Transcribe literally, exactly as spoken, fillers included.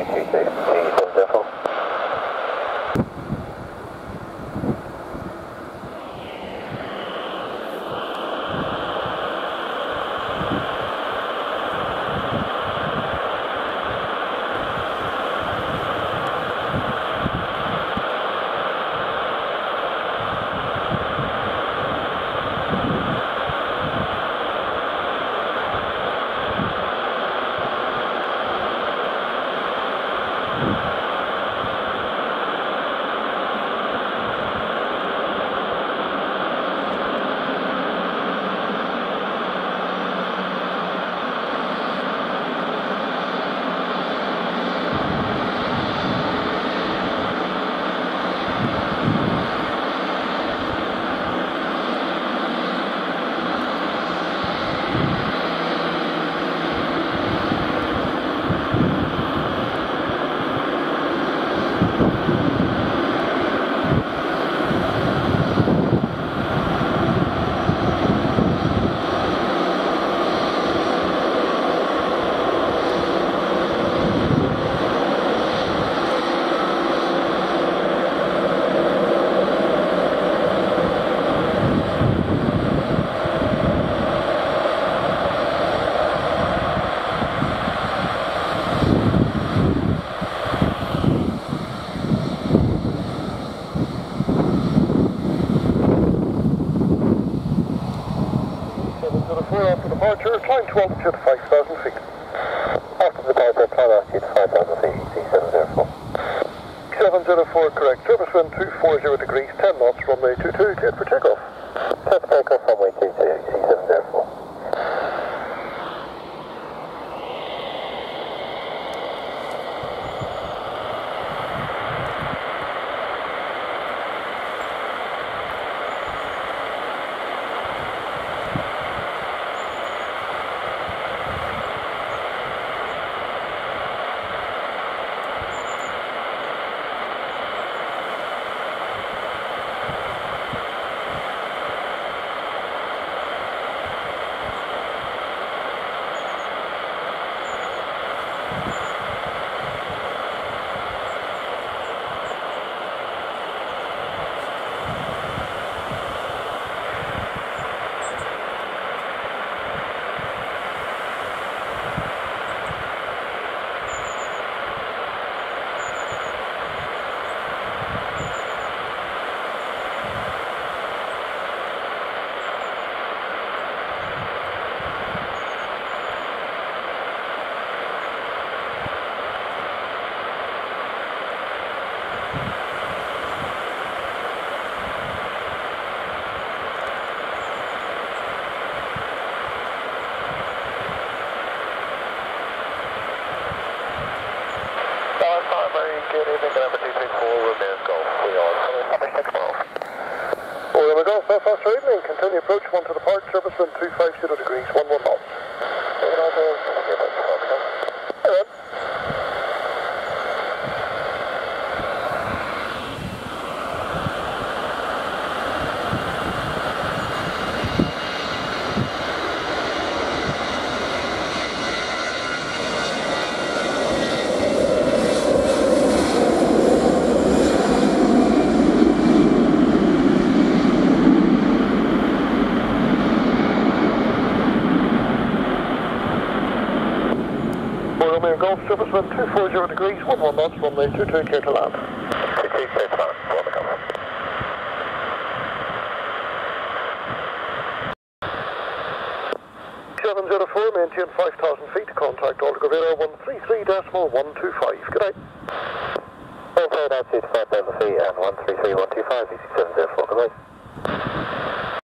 two two, easy seven zero four. After departure, climb to altitude five thousand feet. After departure, climb altitude five thousand feet, easy seven zero four. seven zero four, correct. Surface wind two forty degrees, ten knots, runway two two, cleared for takeoff. Cleared for takeoff, runway two two, easy seven zero four. Good evening, number two three four, Romeo Golf. We are coming up six miles. Romeo Golf, Belfast for evening. Continue approach, one to depart, surface wind two fifty degrees, one one knots. Romeo Golf, surface wind two forty degrees, one one knots, runway two two, clear to land. two two, clear to land, one coming. seven zero four, maintain five thousand feet, contact Alder Gravera one three three decimal one two five. Good night. Altitude five thousand feet and one three three one two five, easy seven zero four, good night.